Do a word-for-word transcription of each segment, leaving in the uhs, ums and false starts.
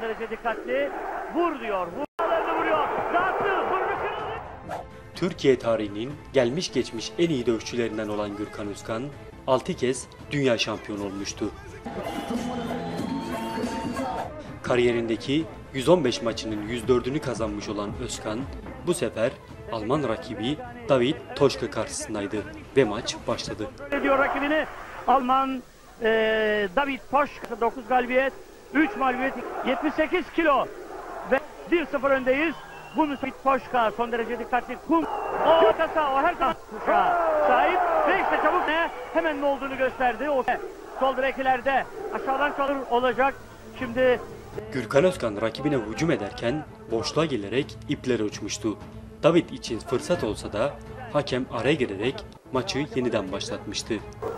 Derece dikkatli. Vur diyor. Vurmalarını vuruyor. Dağıttı. Burnu kırıldı. Türkiye tarihinin gelmiş geçmiş en iyi dövüşçülerinden olan Gürkan Özkan altı kez dünya şampiyonu olmuştu. Kariyerindeki yüz on beş maçının yüz dördünü kazanmış olan Özkan bu sefer Alman rakibi David Toschka karşısındaydı ve maç başladı. Diyor rakibini Alman e, David Toschka, dokuz galibiyet, üç mağlubiyet, yetmiş sekiz kilo ve bir sıfır öndeyiz. Bunu David Toschka son derece dikkatli. Kum o kasa o her zaman kuşa sahip ve işte çabuk ne hemen ne olduğunu gösterdi. O sol direklerde aşağıdan kalır olacak. Şimdi Gürkan Özkan rakibine hücum ederken boşluğa gelerek iplere uçmuştu. David için fırsat olsa da hakem araya girerek maçı yeniden başlatmıştı.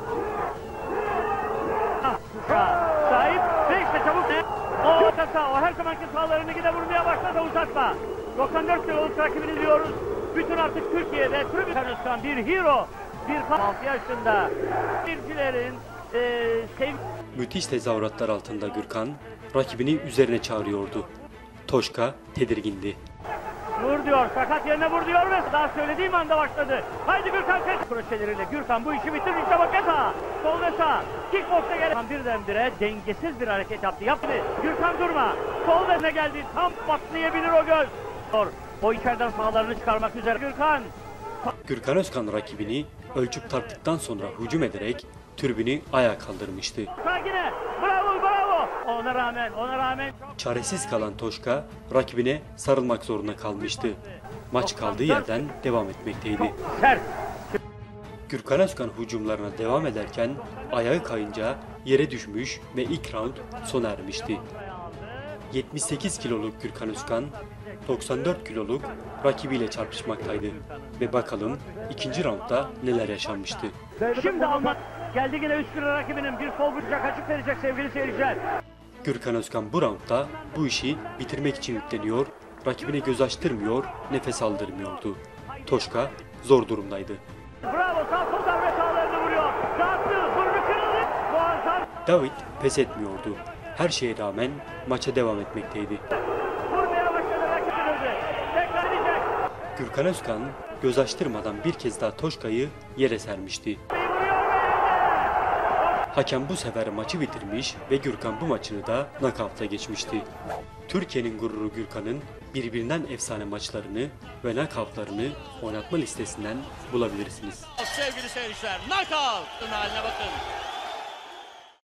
Sahip ve işte çabuk ne? O kasa o her zamanki sahalarını gide vurmaya başladı uzatma. doksan dört kiloluk rakibini diyoruz. Bütün artık Türkiye'de Gürkan Özkan bir hero. Bir altı yaşında. Bircilerin e, sev... Müthiş tezahüratlar altında Gürkan rakibini üzerine çağırıyordu. Toschka tedirgindi. Vur diyor, sakat yerine vur diyor ve daha söylediğim anda başladı. Haydi Gürkan kes. Kroşeleriyle Gürkan bu işi bitirmiş. İşte bak sağ, sol ve sağ. Kickbox'a gelen birdenbire dengesiz bir hareket yaptı. Yaptı. Gürkan durma. Sol ve ne geldi? Tam patlayabilir o göz. O içeriden sağlarını çıkarmak üzere Gürkan. Gürkan Özkan rakibini ölçüp tarttıktan sonra hücum ederek türbünü ayağa kaldırmıştı. Sakine, bravo bravo. Ona rağmen, ona rağmen. Çaresiz kalan Toschka rakibine sarılmak zorunda kalmıştı. Maç kaldığı yerden devam etmekteydi. Sert. Gürkan Özkan hücumlarına devam ederken ayağı kayınca yere düşmüş ve ilk round sona ermişti. yetmiş sekiz kiloluk Gürkan Özkan doksan dört kiloluk rakibiyle çarpışmaktaydı ve bakalım ikinci roundda neler yaşanmıştı. Şimdi Alman geldi yine üst bir rakibinin bir sol vuracak açık verecek sevgili seyirciler. Gürkan Özkan bu roundda bu işi bitirmek için yükleniyor, rakibine göz açtırmıyor, nefes aldırmıyordu. Toschka zor durumdaydı. Bravo sağ sol darbe sağlarını vuruyor. Dağıttı, burnu kırıldı. Boğazdan. David pes etmiyordu. Her şeye rağmen maça devam etmekteydi. Vurmaya başladı rakibini. Tekrar edecek. Gürkan Özkan göz açtırmadan bir kez daha Toschka'yı yere sermişti. Hakem bu sefer maçı bitirmiş ve Gürkan bu maçını da knockout'la geçmişti. Türkiye'nin gururu Gürkan'ın birbirinden efsane maçlarını ve knockout'larını oynatma listesinden bulabilirsiniz. Sevgili seyirciler, knockout haline bakın.